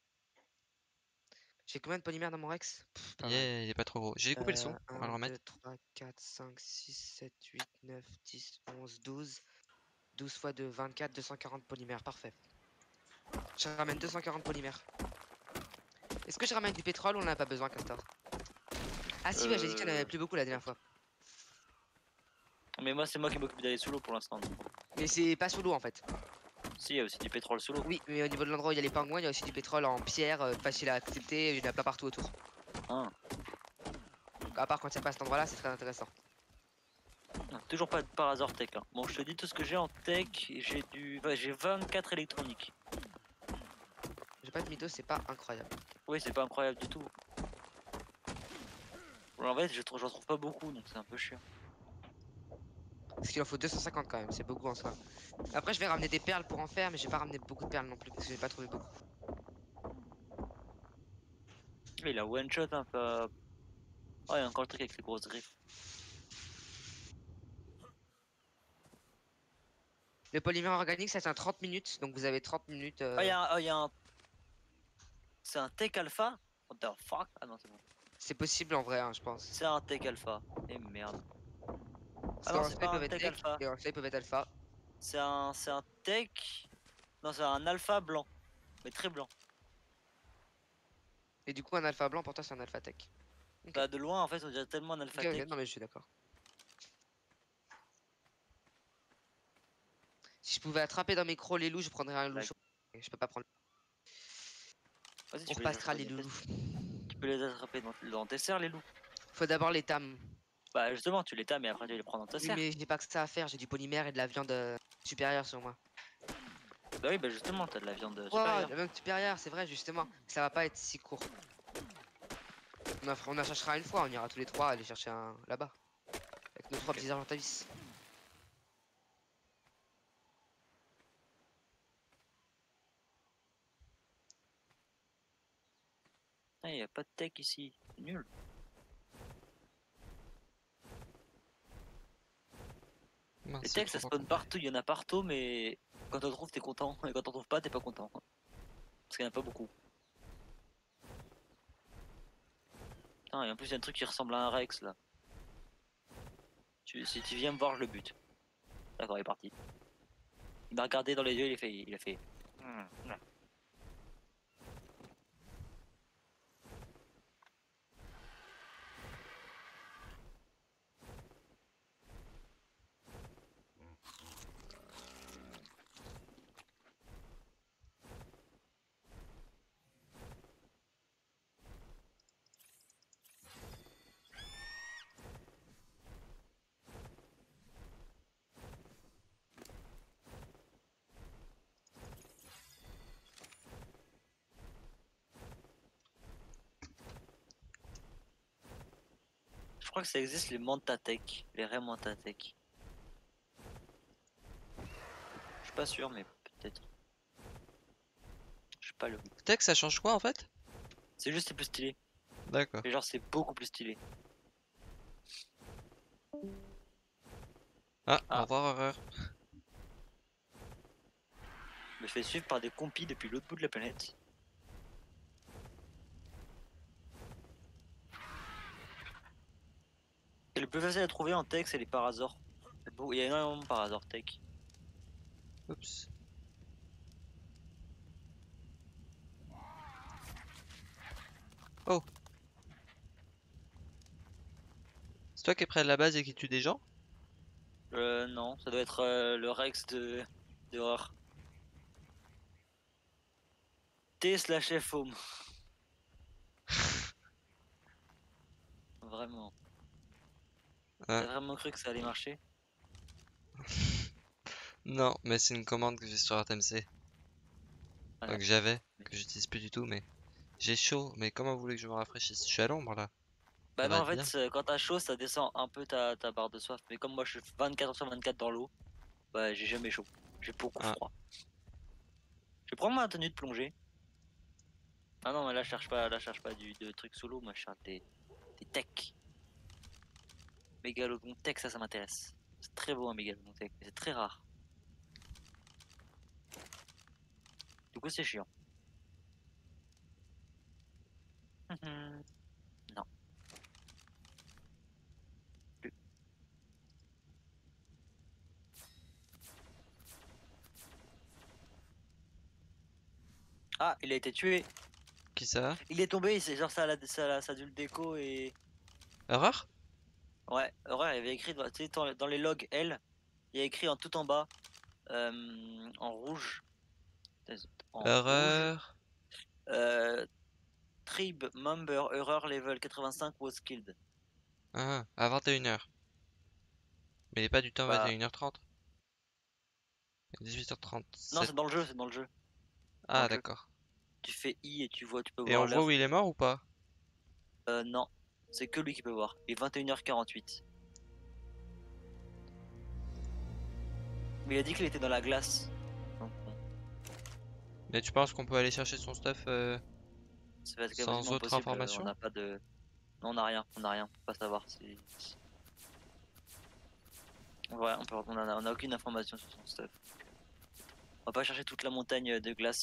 J'ai combien de polymères dans mon Rex? Pas mal. Yeah, il est pas trop gros. J'ai coupé le son, on va le 1, 2, remettre. 3, 4, 5, 6, 7, 8, 9, 10, 11, 12. 12 fois 2, 24, 240 polymères. Parfait. Je ramène 240 polymères. Est-ce que je ramène du pétrole ou on en a pas besoin, Castor? Ah si, ouais, j'ai dit qu'il n'y en avait plus beaucoup la dernière fois. Mais moi, c'est moi qui m'occupe d'aller sous l'eau pour l'instant. Mais c'est pas sous l'eau en fait. Si, il y a aussi du pétrole sous l'eau. Oui, mais au niveau de l'endroit où il y a les pingouins, il y a aussi du pétrole en pierre, facile à accepter, il y en a plein partout autour. Hein. Donc à part quand il n'y a pas cet endroit là, c'est très intéressant. Non, toujours pas de Parazor Tech. Hein. Bon, je te dis tout ce que j'ai en tech. J'ai 24 électroniques. J'ai pas de mytho, c'est pas incroyable. Oui, c'est pas incroyable du tout. En fait, j'en trouve pas beaucoup, donc c'est un peu chiant. Parce qu'il en faut 250 quand même, c'est beaucoup en soi. Après, je vais ramener des perles pour en faire, mais j'ai pas ramené beaucoup de perles non plus parce que j'ai pas trouvé beaucoup. Il a one shot un peu. Oh, il y a encore le truc avec les grosses griffes. Le polymère organique, ça tient 30 minutes, donc vous avez 30 minutes. Ah, il y a un. C'est un tech alpha? What the fuck? Ah non, c'est bon. C'est possible en vrai, hein, je pense. C'est un tech alpha. Et merde. Parce Ah non, qu'en c'est soi, ils pas un peuvent être tech tech alpha. et en soi, ils peuvent être alpha. C'est un tech. Non, c'est un alpha blanc. Mais très blanc. Et du coup, un alpha blanc pour toi, c'est un alpha tech. Ok. Bah, de loin, en fait, on dirait tellement un alpha Ok, tech. non, mais je suis d'accord. Si je pouvais attraper dans mes crocs les loups, je prendrais un loup. Like. Je peux pas prendre. Vas-y, On tu peux les repassera attraper les dans tes... loulous. Tu peux les attraper dans tes serres, les loups. Faut d'abord les tam. Bah, justement, tu les tames et après, tu les prends dans ta Oui, serre. mais j'ai pas que ça à faire, j'ai du polymère et de la viande supérieure sur moi. Bah oui, bah justement, t'as de la viande Oh, supérieure. la viande supérieure, c'est vrai, justement. Ça va pas être si court. On en cherchera une fois, on ira tous les trois aller chercher un là-bas. Avec nos trois Ok. petits argentavis. Ah, y a pas de tech ici. C'est nul. Mince, Les c'est techs, ça trop spawn encombré. partout, il y en a partout, mais quand on trouve, t'es content. Et quand on trouve pas, t'es pas content. Parce qu'il y en a pas beaucoup. Putain, et en plus, il y a un truc qui ressemble à un Rex là. Si tu viens me voir, je le bute. D'accord, il est parti. Il m'a regardé dans les yeux, il a fait. Je crois que ça existe les Mantatech, les vrais Mantatech. Je suis pas sûr, mais peut-être. Je suis pas le. Tech, ça change quoi en fait? C'est juste c'est plus stylé. D'accord. Et genre c'est beaucoup plus stylé. Ah, au Ah. revoir, horreur. Je me fais suivre par des compis depuis l'autre bout de la planète. Et le plus facile à trouver en tech, c'est les Parazors. Il y a énormément de Parazors tech. Oups. Oh. C'est toi qui es près de la base et qui tue des gens? Non, ça doit être le Rex de Horror. T/F home. Vraiment. Ah. T'as vraiment cru que ça allait marcher? Non, mais c'est une commande que j'ai sur RTMC. Ouais. Donc j'avais, que j'utilise plus du tout, mais j'ai chaud. Mais comment vous voulez que je me rafraîchisse? Je suis à l'ombre là. Bah Ça non, va en être bien. fait, quand t'as chaud, ça descend un peu ta barre de soif. Mais comme moi je suis 24h/24 dans l'eau, bah j'ai jamais chaud. J'ai beaucoup Ah. froid. Je vais prendre ma tenue de plongée. Ah non, mais là je cherche pas de trucs sous l'eau, moi je cherche des techs. Mégalodon tech, ça m'intéresse. C'est très beau un mégalodon tech, mais c'est très rare. Du coup, c'est chiant. Non. Plus. Ah, il a été tué. Qui ça? Il est tombé, c'est genre ça a dû le déco et. Horreur? Ouais, Horreur, il avait écrit tu sais, dans les logs L, il y a écrit en tout en bas, en rouge, En rouge. Erreur. Tribe member error level 85 was killed. Ah, à 21h. Mais il est pas du temps à Bah, 21h30. 18h30. non, c'est dans le jeu, c'est dans le jeu. Dans Ah, le jeu. d'accord. Tu fais I et tu peux Et on voir voit l'heure. où il est mort ou pas? Non, c'est que lui qui peut voir. Il est 21h48. Mais il a dit qu'il était dans la glace. Donc, bon, Mais tu penses qu'on peut aller chercher son stuff c'est sans quasiment autre impossible. On information? n'a pas de. Non, on n'a rien. On n'a rien. On peut pas savoir. Ouais, on a aucune information sur son stuff. On va pas chercher toute la montagne de glace.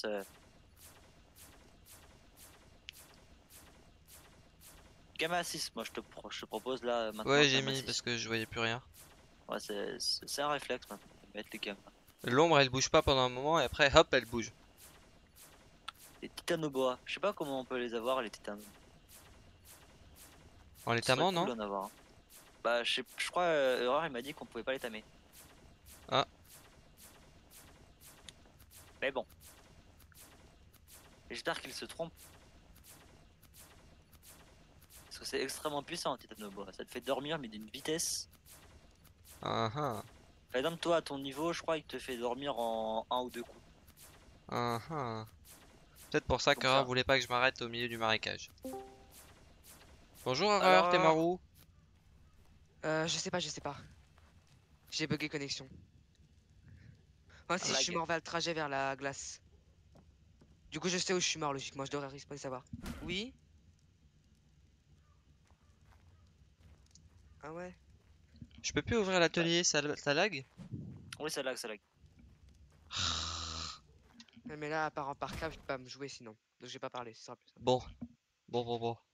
Gamma 6, moi je te propose là maintenant. Ouais, j'ai Gamma mis 6. parce que je voyais plus rien. Ouais, c'est un réflexe maintenant. De mettre les gamma. L'ombre elle bouge pas pendant un moment et après hop elle bouge. Les titanoboa, je sais pas comment on peut les avoir les titanes. En les Ce serait tamant, cool non? d'en avoir. Bah je crois Aurore il m'a dit qu'on pouvait pas les tamer. Ah. Mais bon. J'espère qu'il se trompe. Parce que c'est extrêmement puissant un titanoboa. Ça te fait dormir mais d'une vitesse. Ah ah. Par exemple toi à ton niveau je crois qu'il te fait dormir en 1 ou 2 coups. Ah ah. Peut-être pour ça Donc qu'Horreur ça. voulait pas que je m'arrête au milieu du marécage. Bonjour Alors Horreur, t'es mort où? Je sais pas. J'ai bugué connexion. Ah si, je suis lag. mort vers le trajet vers la glace. Du coup, je sais où je suis mort, logiquement. Je devrais respawn savoir. Oui? Ah ouais? Je peux plus ouvrir l'atelier, ça lag? Oui ça lag, ça lag. Ouais, mais là, à part en par câble, je peux pas me jouer sinon. Donc, je vais pas parler, ce sera plus simple. Bon, bon.